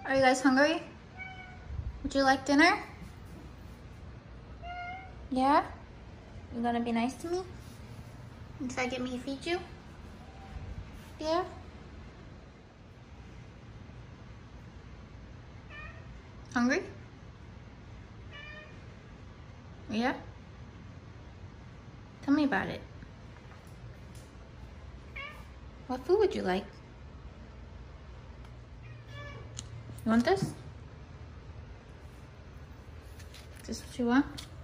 Are you guys hungry? Would you like dinner? Yeah? You gonna be nice to me? And try to get me to feed you? Yeah? Hungry? Yeah? Tell me about it. What food would you like? You want this? Is this what you want?